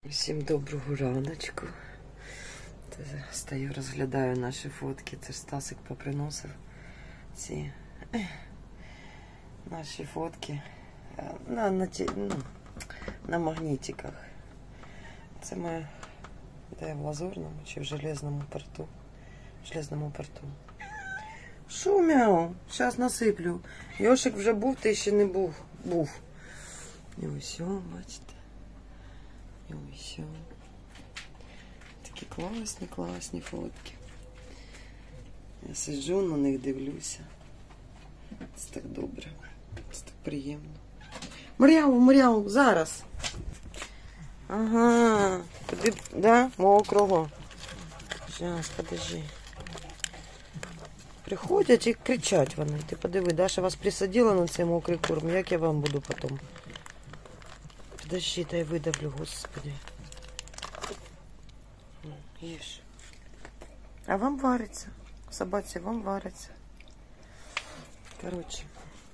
Всім доброго раночку. Стою, розглядаю наші фотки. Це ж Стасик поприносив ці наші фотки на магнітиках. Це ми де в Лазурному чи в Железному порту. В Железному порту. Шо, мяу? Зараз насиплю. Йошик вже був, ти ще не був. І ось, бачите. І ось. Такі класні фотки. Я сиджу на них, дивлюся. Це так добре. Це так приємно. Мар'яу, зараз. Ага. Туди, да? Мокрого. Зараз, подожди. Приходять і кричать вони. Ти подиви, Даша вас присадила на цей мокрий корм. Як я вам буду потім? Подожди, дай видавлю, господи. Їж. А вам вариться. Собаці, вам вариться. Коротше.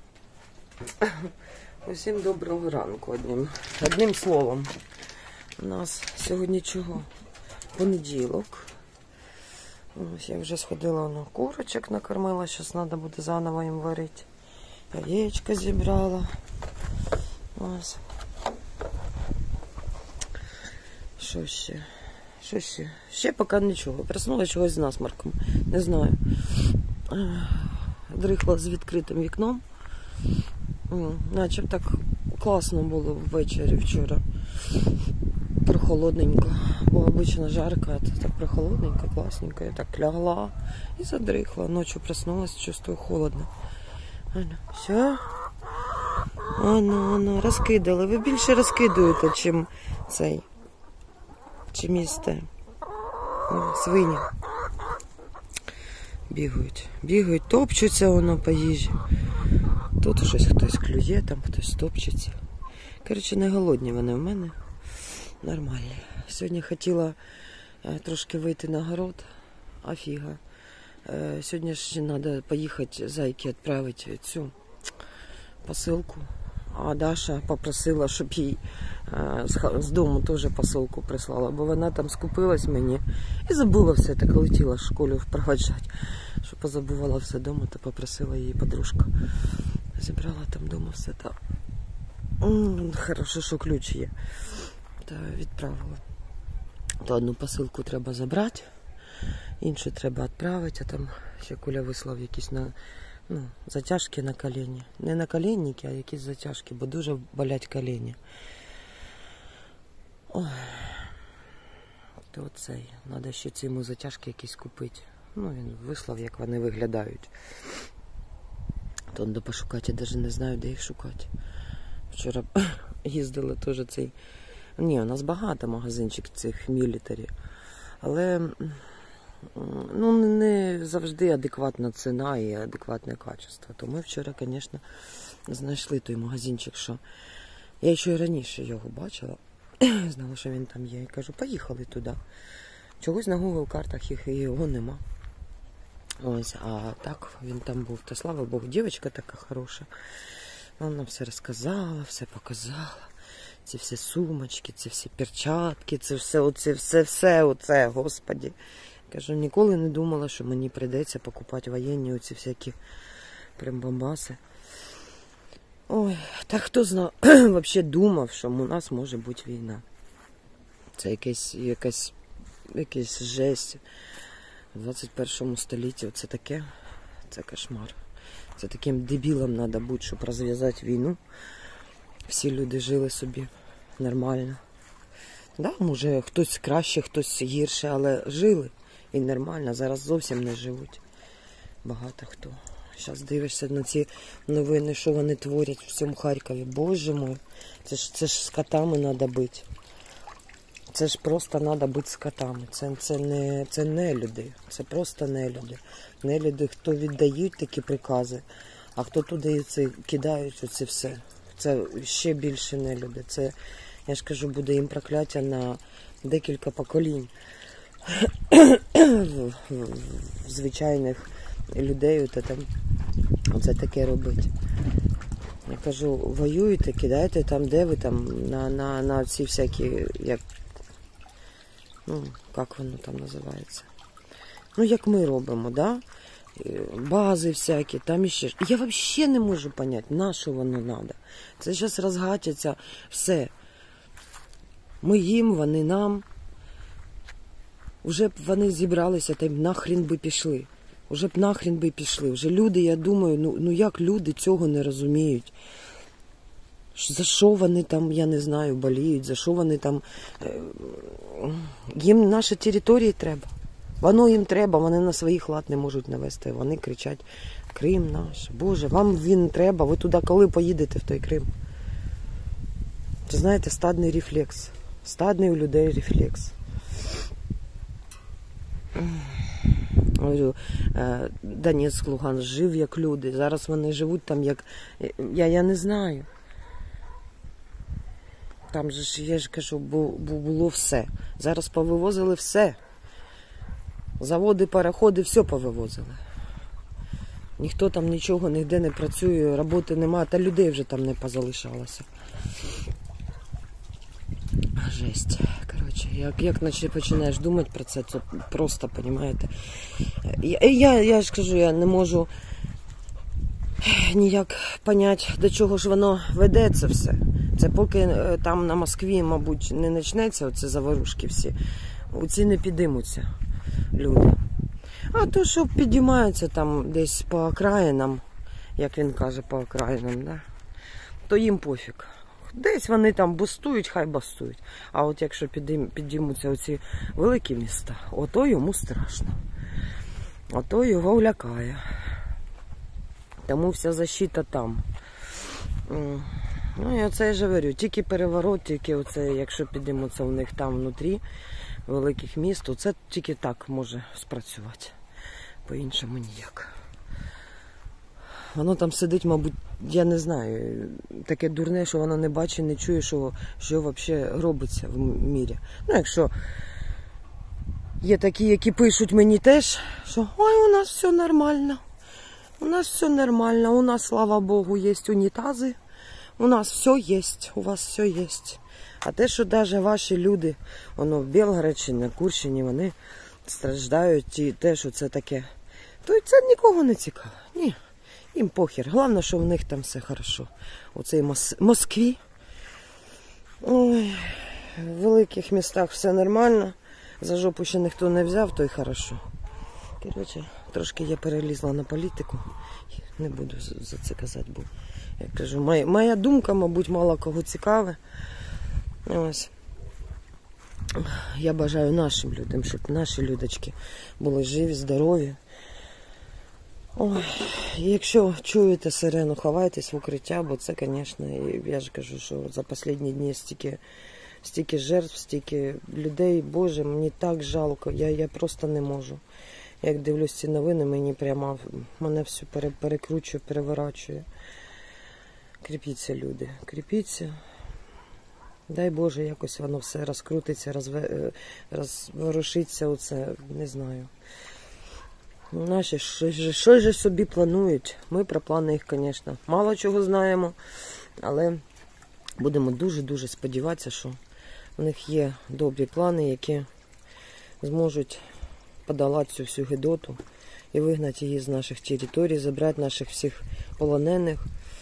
Усім доброго ранку одним словом. У нас сьогодні чого? Понеділок. Ось я вже сходила на курочок, накормила. Зараз треба буде заново їм варити. Яєчко зібрала. Ось. Що ще? Ще поки нічого. Проснула чогось з насморком. Не знаю. Дрихла з відкритим вікном. Наче так класно було ввечері вчора. Прохолодненько. Бо обично жарко, а це так прохолодненько, класненько. Я так лягла і задрихла. Ночью проснулась, чувствую холодно. Все? Ано, розкидали. Ви більше розкидуєте, чим цей. Чим їсте. Свині. Бігають, топчуться воно по їжі. Тут щось хтось клює, там хтось топчеться. Коротше, не голодні вони в мене. Нормальні. Сьогодні хотіла трошки вийти на город, а фіга. Сьогодні ж треба поїхати зайки відправити цю посилку. А Даша попросила, щоб їй з дому теж посилку прислала, бо вона там скупилась мені і забула все, так летіла в школу впроваджати. Що позабувала все вдома, то попросила її подружка. Зібрала там вдома все так. Хорошо, що ключ є. Та відправила. То одну посилку треба забрати, іншу треба відправити, а там ще Коля вислав якісь затяжки на коліні. Не на колінники, а якісь затяжки, бо дуже болять коліні. Ой. То цей. Треба ще цьому затяжки якісь купити. Він вислав, як вони виглядають. То треба пошукати, я навіть не знаю, де їх шукати. Вчора їздили теж цей... Ні, у нас багато магазинчик цих мілітарі. Але не завжди адекватна ціна і адекватне качество. То ми вчора, звісно, знайшли той магазинчик, що... Я ще й раніше його бачила. Знала, що він там є. І кажу, поїхали туди. Чогось на Google картах його нема. Ось, а так він там був. Та слава Богу, дівчинка така хороша. Вона все розказала, все показала. Ці всі сумочки, ці всі перчатки, це все, господі. Кажу, ніколи не думала, що мені прийдеться покупати воєнні оці всякі прям-бомбаси. Ой, та хто знав, взагалі думав, що у нас може бути війна. Це якась жесть. В 21 столітті це таке, це кошмар. Це таким дебілом треба бути, щоб розв'язати війну. Всі люди жили собі нормально. Да, може, хтось краще, хтось гірше, але жили і нормально. Зараз зовсім не живуть. Багато хто. Зараз дивишся на ці новини, що вони творять в цьому Харкові. Боже мой, це ж з котами треба бути. Це ж просто треба бути з котами. Це не люди. Це просто не люди. Не люди, хто віддають такі прикази, а хто туди кидають оце все. Це ще більше не люди. Це, я ж кажу, буде їм прокляття на декілька поколінь. Звичайних людей оце таке робить. Я кажу, воюєте, кидайте там, де ви там, на ці всякі, як ну, як воно там називається. Ну, як ми робимо, да? Бази всякі, там іще. Я взагалі не можу зрозуміти, на що воно треба. Це зараз розгатяться все. Ми їм, вони нам. Вже б вони зібралися, та й нахрін би пішли. Вже б нахрін би пішли. Вже люди, я думаю, ну як люди цього не розуміють? За що вони там, я не знаю, боліють, за що вони там... Їм наші території треба. Воно їм треба, вони на своїх лад не можуть навести. Вони кричать: Крим наш. Боже, вам він треба, ви туди коли поїдете, в той Крим? Це, знаєте, стадний рефлекс. Стадний у людей рефлекс. Говорю, Донецьк, Луганськ жив як люди. Зараз вони живуть там як... Я не знаю. Там же ж, я ж кажу, було все. Зараз повивозили все. Заводи, переходи, все повивозили. Ніхто там нічого, ніде не працює, роботи немає, та людей вже там не позалишалося. Жесть. Коротше, як починаєш думати про це, то просто, розумієте. Я ж кажу, я не можу ніяк поняти, до чого ж воно веде це все. Це поки там на Москві, мабуть, не почнеться оці заворушки всі, оці не підіймуться люди. А то, що підіймаються там десь по окраїнам, як він каже, по окраїнам, да? То їм пофіг. Десь вони там бастують, хай бастують. А от якщо підіймуться оці великі міста, ото йому страшно. Ото його лякає. Тому вся защита там. Ну і оце я ж говорю, тільки переворот, тільки оце, якщо підіймуться у них там внутрі великих міст, то це тільки так може спрацювати. По-іншому ніяк. Воно там сидить, мабуть, я не знаю, таке дурне, що воно не бачить, не чує, що взагалі робиться в мірі. Ну, якщо є такі, які пишуть мені теж, що ой, у нас все нормально, у нас все нормально, у нас, слава Богу, є унітази, у нас все є, у вас все є. А те, що навіть ваші люди, воно в Білгородщині, на Курщині, вони страждають, і те, що це таке, то це нікого не цікаво. Ні. Їм похер. Головне, що в них там все хорошо. У цій Москві. Ой, в великих містах все нормально. За жопу ще ніхто не взяв, то й хорошо. Коротше, трошки я перелізла на політику. Не буду за це казати, бо я кажу, моя думка, мабуть, мало кого цікаве. Ось. Я бажаю нашим людям, щоб наші людочки були живі, здорові. Ой, якщо чуєте сирену, ховайтесь в укриття, бо це, звісно, я ж кажу, що за останні дні стільки жертв, стільки людей, Боже, мені так жалко, я просто не можу. Як дивлюсь ці новини, мене все перекручує, переворачує. Кріпіться, люди, кріпіться. Дай Боже, якось воно все розкрутиться, розворушиться, оце, не знаю. Наші що ж собі планують. Ми про плани їх, звісно, мало чого знаємо, але будемо дуже-дуже сподіватися, що в них є добрі плани, які зможуть подолати цю всю гидоту і вигнати її з наших територій, забрати наших всіх полонених.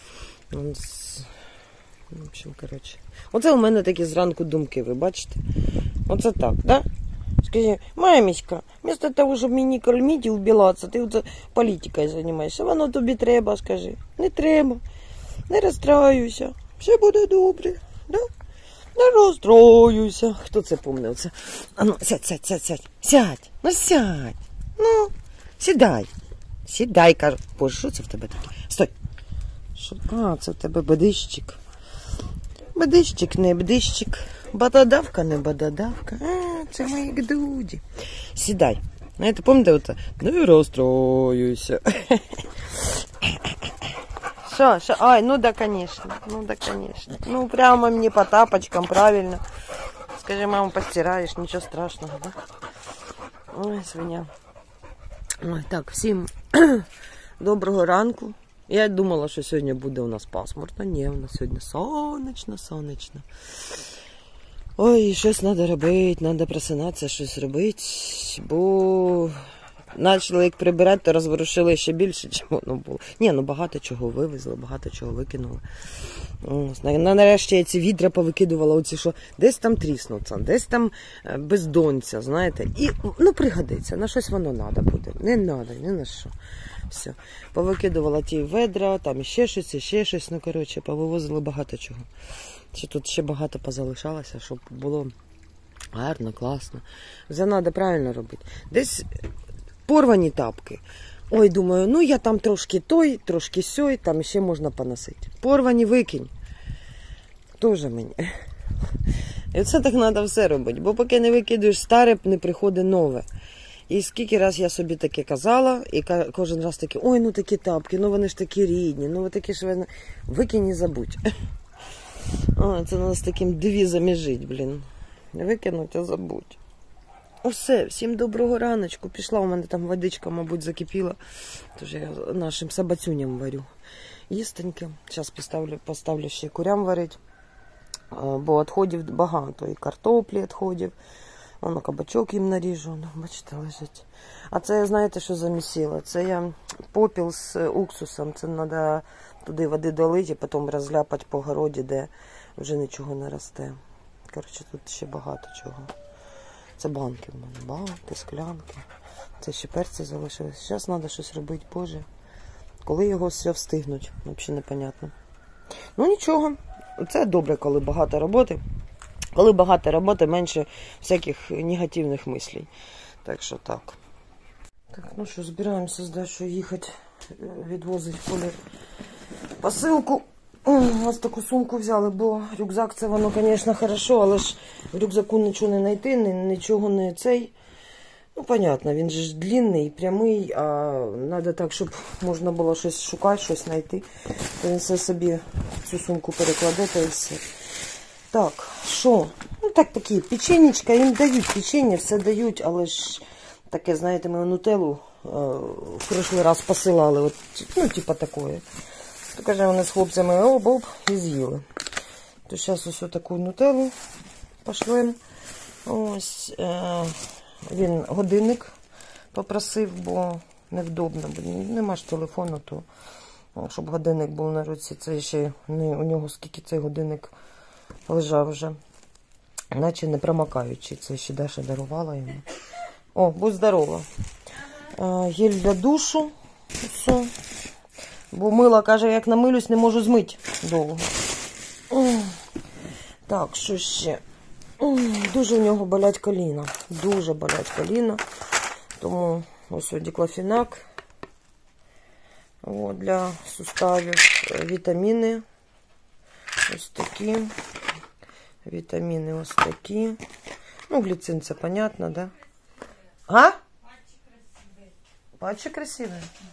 В общем, коротше. Оце у мене такі зранку думки, ви бачите? Оце так, да? Скажи, мамечка, вместо того, щоб мені кормити і вбілатися, ти оце політикою займаєшся. Воно тобі треба, скажи. Не треба. Не розстраюйся. Все буде добре. Да? Не розстроюйся. Хто це помнив? Це? А ну, сядь. Сядь. Ну, сядь. Ну, сідай. Сідай, кажу. Боже, що це в тебе таке? Стой. Що? А, це в тебе бадищик. Бадищик, не бадищик. Бададавка, не бададавка. А, це мої гдуді. Сідай. Знаєте, пам'ятаєте? Не розстроюйся. Що? Ай, ну да, конечно. Ну, прямо мне по тапочкам, правильно. Скажи, мама, постираешь, ничего страшного, да? Ой, свиня. Ой, так, всім доброго ранку. Я думала, що сьогодні буде у нас пасмурно. Ні, у нас сьогодні сонячно. Ой, щось треба робити, треба просинатися, щось робити, бо почали як прибирати, то розворушили ще більше, ніж воно було. Ні, ну багато чого вивезли, багато чого викинули. Нарешті я ці відра повикидувала, оці, що десь там тріснуться, десь там бездонця, знаєте. І, ну, пригодиться, на щось воно треба буде. Не треба, ні на що. Все. Повикидувала ті ведра, там ще щось, ну, коротше, повивозили багато чого. Тут ще багато позалишалося, щоб було гарно, класно. Це треба правильно робити. Десь порвані тапки. Ой, думаю, ну я там трошки той, трошки сьой, там ще можна поносити. Порвані викинь. Тоже мені. І це так треба все робити. Бо поки не викидуєш старе, не приходить нове. І скільки раз я собі таке казала, і кожен раз таке, ой, ну такі тапки, ну вони ж такі рідні, ну ви такі ж викинь і забудь. О, це треба з таким девізом жити, блін. Викинуть, а забудь. Все, всім доброго раночку. Пішла, у мене там водичка, мабуть, закипіла. Тож я нашим собацюням варю. Їстеньке. Зараз поставлю ще курям варити. Бо відходів багато. І картоплі відходів. Воно кабачок їм наріжу. Бачите, лежить. А це, знаєте, що замісила? Це я попіл з уксусом. Це треба туди води долити, і потім розляпати по городі, де вже нічого не росте. Коротше, тут ще багато чого. Це банки в мене. Банки, склянки. Це ще перці залишились. Зараз треба щось робити, Боже. Коли його все встигнуть, взагалі непонятно. Ну нічого. Це добре, коли багато роботи. Коли багато роботи, менше всяких негативних мислей. Так що так. Так, ну що, збираємося з Дашою їхати, відвозити в полі посилку. Ось таку сумку взяли, бо рюкзак це воно, звісно, хорошо, але ж в рюкзаку нічого не знайти, нічого не цей. Ну, понятно, він же ж длинний, прямий, а треба так, щоб можна було щось шукати, щось знайти. То він все собі цю сумку перекладе, та і все. Так, що? Ну, такі, печенечка, їм дають печення, все дають, але ж таке, знаєте, ми нутеллу в прошлий раз посилали, от, ну, типа такое. То, каже, вони з хлопцями оп-оп і з'їли. То зараз ось таку нутеллу пошлем. Ось, він годинник попросив, бо невдобно, бо нема ж телефону, то щоб годинник був на руці, це ще не у нього скільки цей годинник лежав вже. Наче не промокаючий, це ще Даша дарувала йому. О, будь здорова. Гель для душу. Все. Бо мила, каже, як намилюсь, не можу змити довго. Так, що ще? Дуже в нього болять коліна. Дуже болять коліна. Тому ось диклофенак. О, для суставів. Вітаміни. Ось такі. Вітаміни ось такі. Ну, гліцин, це понятно, да? А? Патчі красиві.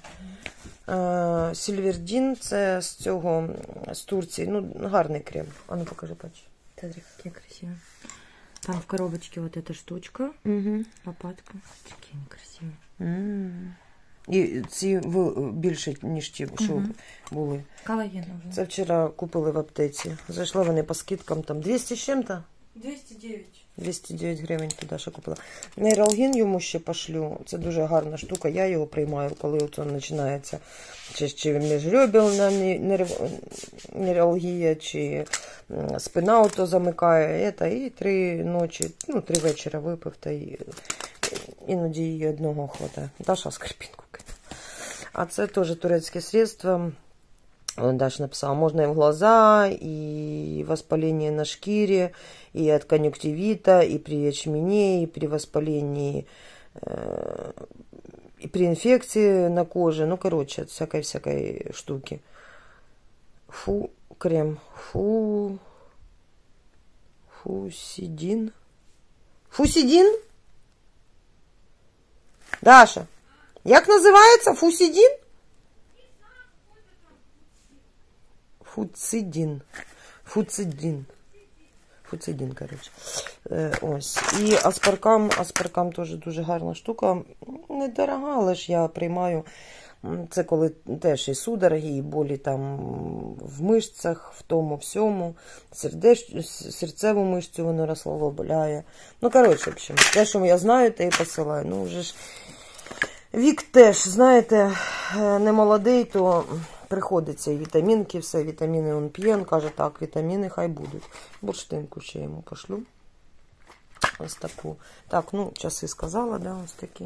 Сільвердін, це з цього, з Турції. Ну, гарний крем. А ну, покажи патчі. Смотри, какие красивые. Там в коробочке вот эта штучка. Лопатка. Такие они красивые. І ці більше, ніж ті, що були. Коллагеновые. Це вчора купили в аптеці. Зайшли вони по скидкам там 200 з чим-то? 209. 209 гривень туди ще купила. Нейралгін йому ще пошлю. Це дуже гарна штука. Я його приймаю, коли це починається. Чи міжреберна нейралгія, чи спина ото замикає. І 3 ночі, ну 3 вечора випив, та іноді її одного хватає. Даша скрипінку кинула. А це теж турецьке средство. Даша написала, можно и в глаза, и воспаление на шкире, и от конъюнктивита, и при ячмене, и при воспалении, и при инфекции на коже. Ну, короче, от всякой штуки. Крем. Фусидин. Фусидин? Даша, як називається? Фусидин? Фуцидин, коротше. Ось. І аспаркам теж дуже гарна штука. Недорога, але ж я приймаю Це коли теж і судороги, і болі там в мишцях, в тому всьому. Серцеву мишцю воно розслабляє. Ну, коротше, в общем, те, що я знаю, те і посилаю. Ну, вже ж вік теж, знаєте, не молодий, то приходиться і вітамінки, все, вітаміни він п'є. Він каже, так, вітаміни хай будуть. Бурштинку ще йому пошлю. Ось таку. Так, ну, часи сказала, да, ось такі.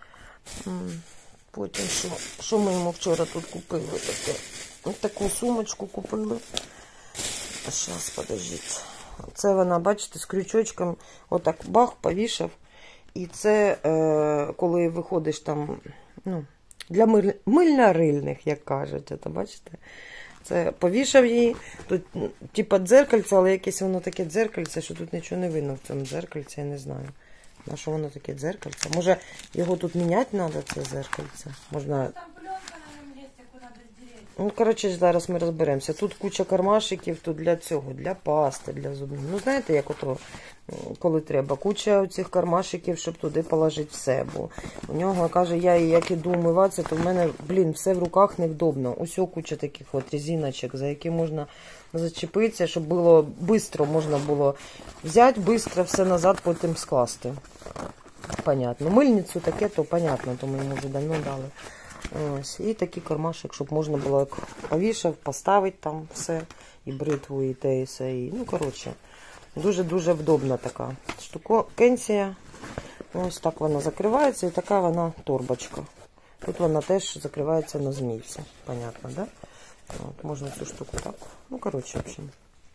Потім, що ми йому вчора тут купили? Ось таку сумочку купили. Зараз, подождіть. Це вона, бачите, з крючочком, отак бах, повішав. І це, коли виходиш там, ну, для мильно-рильних, як кажуть, це, бачите? Це повішав її, тут типа дзеркальце, але якесь воно таке дзеркальце, що тут нічого не видно в цьому дзеркальці, я не знаю. На що воно таке дзеркальце? Може його тут міняти треба, це дзеркальце? Можна... Там пленка на ньому є, яку треба здерти. Ну, коротше, зараз ми розберемося. Тут куча кармашиків, тут для цього, для пасти, для зубів. Ну, знаєте, як ото, коли треба. Куча цих кармашиків, щоб туди положити все. Бо у нього, каже, я як іду умиватися, то в мене, блін, все в руках невдобно. Усьо куча таких от резиночок, за які можна зачепитися, щоб було швидко, можна було взяти, швидко все назад, потім скласти. Понятно. Мильницю таке, то понятно, то ми йому вже давно дали. Ось. І такий кармашик, щоб можна було, як повішав, поставити там все, і бритву, і те, і все. І, ну, коротше, дуже-дуже вдобна така штукенція. Ось так вона закривається, і така вона торбочка. Тут вона теж закривається на змійці. Понятно, да? От, можна цю штуку так. Ну, коротше, в общем.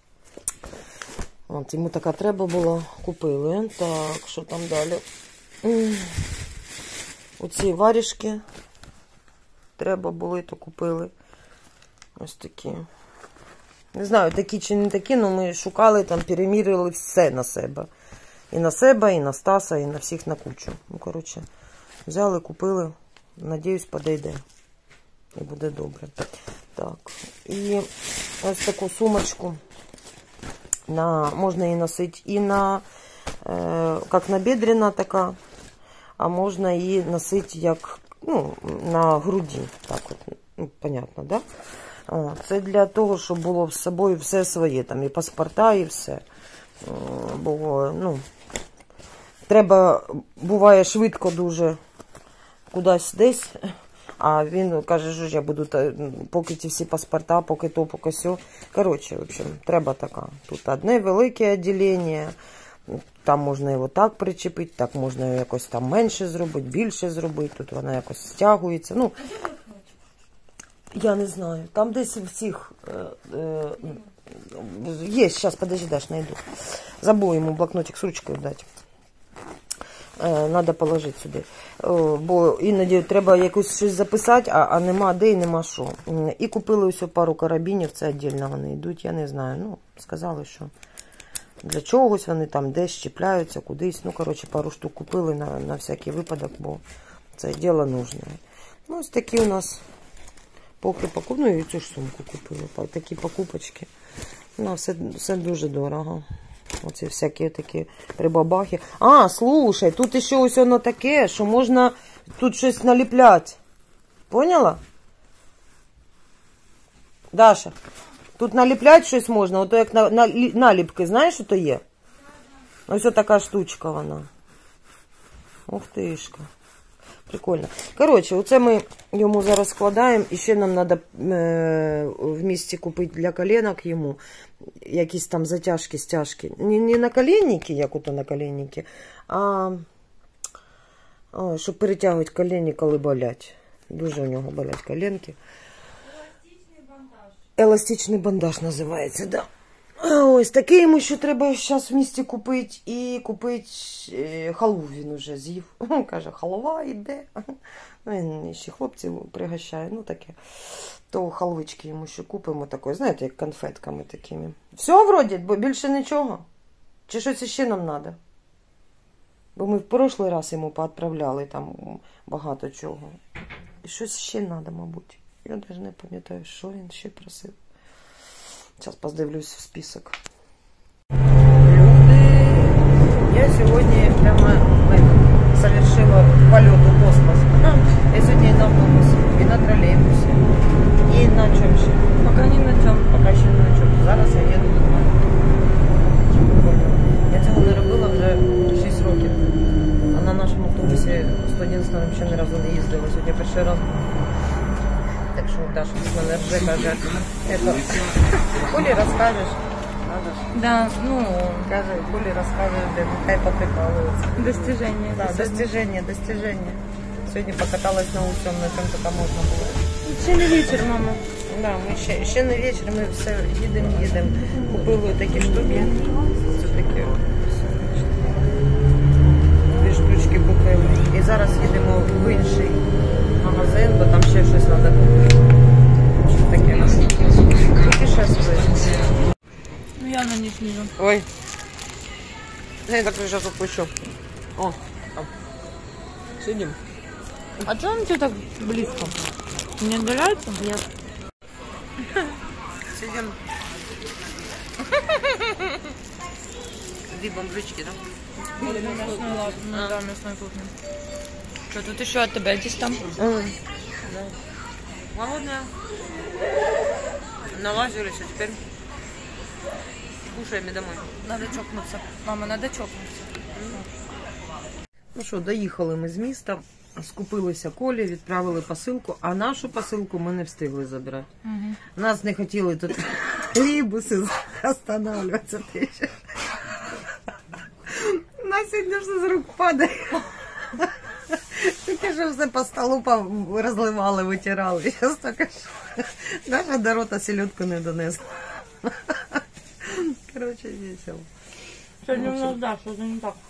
От, йому така треба була, купили. Так, що там далі? Оці варішки треба були, то купили. Ось такі. Не знаю, такі чи не такі, але ми шукали, там, перемірили все на себе. І на себе, і на Стаса, і на всіх на кучу. Ну, коротше, взяли, купили. Надіюсь, подійде. І буде добре. Так. І ось таку сумочку. Можна її носити і на, як набедрена така, а можна її носити як, ну, на груді. Так от, ну, понятно, да? О, це для того, щоб було з собою все своє, там і паспорта, і все. Бо, ну, треба, буває, швидко дуже кудись десь, а він каже, що я буду, поки ці всі паспорта, поки то, поки сьо. Коротше, в общем, треба така. Тут одне велике відділення, там можна його так причепити, так можна його якось там менше зробити, більше зробити, тут вона якось стягується. Ну, я не знаю, там десь в цих, є, зараз, подожди, Даш, найду. Забув йому блокнотик з ручкою дати. Треба положити сюди. Бо іноді треба якусь щось записати, а нема де і нема що. І купили ось пару карабінів, це віддільно вони йдуть, я не знаю. Ну, сказали, що для чогось вони там десь чіпляються, кудись. Ну, коротше, пару штук купили на всякий випадок, бо це діло нужне. Ну, ось такі у нас поки покупили. Ну, і цю ж сумку купили. Такі покупочки. Ну, все дуже дорого. Оці всякі такі прибабахи. А, слушай, тут ще ось воно таке, що можна тут щось наліпляти. Поняла? Даша, тут наліпляти щось можна, ото як наліпки, знаєш, що то є? Ось така штучка вона. Ух тишка. Прикольно. Коротше, оце ми йому зараз складаємо. І ще нам треба в місті купити для коленок йому якісь там затяжки, стяжки. Не на коленники, як ото на коленники, а щоб перетягувати колені, коли болять. Дуже у нього болять коленки. Еластичний бандаж. Еластичний бандаж називається, так. Да. Ось такий йому ще треба зараз в місті купити. І купити халву він вже з'їв. Каже, халва йде. Він ще хлопців пригощає, ну таке. То халвички йому ще купимо такої, знаєте, як конфетками такими. Все вроді, бо більше нічого. Чи щось ще нам треба? Бо ми в прошлий раз йому поотправляли там багато чого. І щось ще треба, мабуть. Я навіть не пам'ятаю, що він ще просив. Зараз подивлюсь в список. Люди, я сьогодні прямо совершила полет у космос. Я сьогодні і на автобусі, і на тролейбусі. просто єдине, взагалі ні разу не їздила. Сьогодні перший раз. Так що Даша з мене рже, каже, Колі розкажеш? Да, ну, Каже, Колі розкажеш, де нехай поприкалується. достижение. Да, достиження. Сьогодні покаталась на усьому, на чому тільки можна було. Ще не вечір, мама. Да, ми ще не вечір, ми все їдемо. Купили такі штуки. Це такі дві штучки купили. І зараз їдемо в інший магазин, бо там ще щось треба купити. Що таке? Путешествує. Ну, я на них не. Ой. Я так сейчас опущу. О, там. Сидим. А что он тебе так близко? Не отдаляется? Нет. Сидим. Две бомжички, да? Да, мясной кухня. Что, тут еще от тебя здесь там? Да. Голодная. Налазились, а теперь кушаем и домой. Надо чокнуться. Мама, надо чокнуться. Ну що, доїхали ми з міста, скупилися Колі, відправили посилку, а нашу посилку ми не встигли забирати. Угу. Нас не хотіли тут рібуси останавливатися. Нас сьогодні все з рук падає. Тільки що все по столу розливали, витирали. Зараз тільки що наша до рота селедку не донесла. Коротше, весело. Сегодня у нас, да, что-то не так.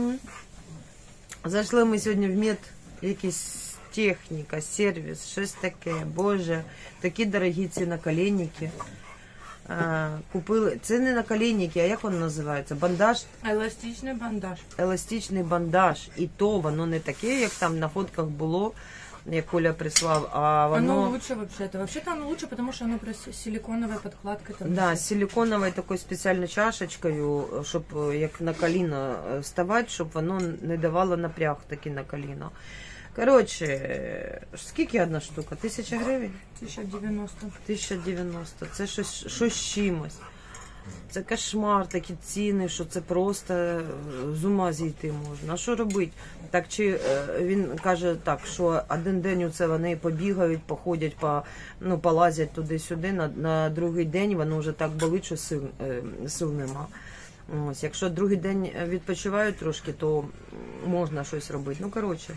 Зайшли ми сьогодні в мед, якийсь техніка, сервіс, щось таке. Боже, такі дорогі ці наколенники. Купили, це не наколенники, а як він називається? Бандаж? Эластичный бандаж. Еластичний бандаж. І то воно не таке, як там на фотках було, як Коля прислав, а воно... Оно лучше вообще-то. Вообще-то оно лучше, потому что оно с силиконовой подкладкой. Там Да, з силиконовою такою спеціальною чашечкою, щоб як на коліно ставати, щоб воно не давало напряг таки на коліно. Коротше, скільки одна штука? 1000 гривень? 1090. 1090. Це щось з чимось. Це кошмар, такі ціни, що це просто з ума зійти можна. А що робити? Так, чи він каже так, що один день оце вони побігають, походять, полазять туди-сюди, на другий день воно вже так болить, що сил нема. Ось, якщо другий день відпочивають трошки, то можна щось робити. Ну, коротше.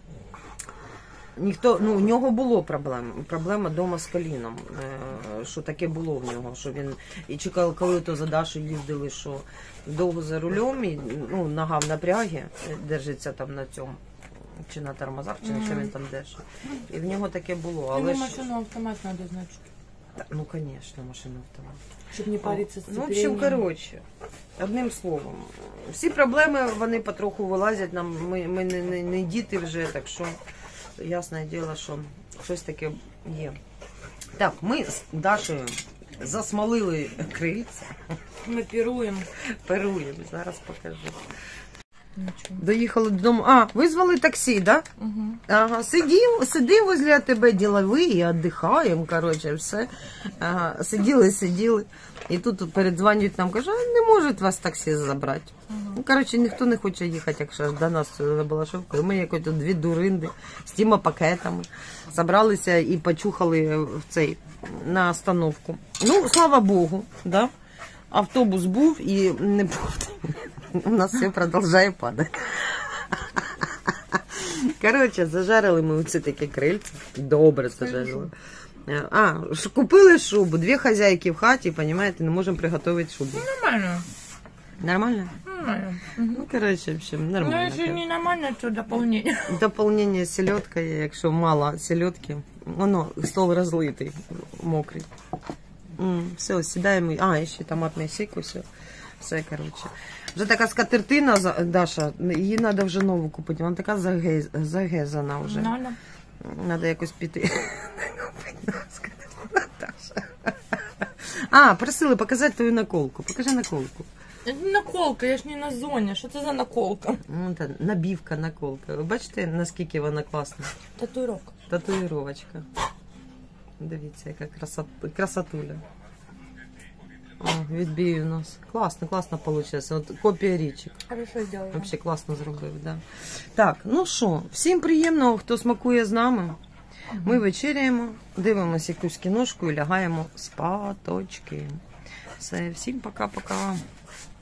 У нього було проблема вдома з коліном, що таке було в нього, що він і чекав, коли то за Дашою їздили, що довго за рулем, і нога в напрягі, держиться там на цьому, чи на тормозах, чи на що він там держить. І в нього таке було. Але машину автомат надо, значит. Ну, звісно, машину автомат. Щоб не паритися з Ну, в общем, коротше, одним словом, всі проблеми, вони потроху вилазять, ми не діти вже, так що ясне діло, що щось таке є. Так, ми з Дашею засмолили крильця. Ми піруємо. Перуємо, зараз покажу. Нічого. Доїхали додому. Визвали таксі, да? Угу. Ага, сидим возле тебе діловий, віддихаємо, коротше, все. Ага, сиділи. І тут передзвонюють нам, кажуть, не можуть вас таксі забрати. Ну, коротше, ніхто не хоче їхати, якщо аж до нас на Балашовку. Ми якось тут дві дуринди з тими пакетами зібралися і почухали на остановку. Ну, слава Богу, да? Автобус був і не був. У нас все продовжує падати. Коротше, зажарили ми оці такі крильця. Добре зажарили. Купили шубу. Дві хазяйки в хаті, розумієте, не можемо приготувати шубу. Нормально. Нормально? Нормально. Ну, коротше, в общем, нормально. Ну, якщо не нормально, то доповнення. Доповнення селедкою, якщо мало селедки, воно стол розлитий, мокрий. Все, сідаємо. І ще томатний сік, все, коротше. Вже така скатертина, Даша, її треба вже нову купити, вона така загезана вже. Нормально. Треба якось піти. Просили показати твою наколку. Покажи наколку. Это наколка, я ж не на зоні. Що це за наколка? Набівка, наколка. Ви бачите, наскільки вона класна? Татуїровка. Татуїровочка. Дивіться, яка красотуля. Відбій у нас. Класно, класно вийшло. От копія річок. Хорошо сделала. Взагалі класно зробив, да. Так, ну що, всім приємного, хто смакує з нами. Ми вечеряємо, дивимося якусь кіношку і лягаємо спаточки. Все, всім пока-пока.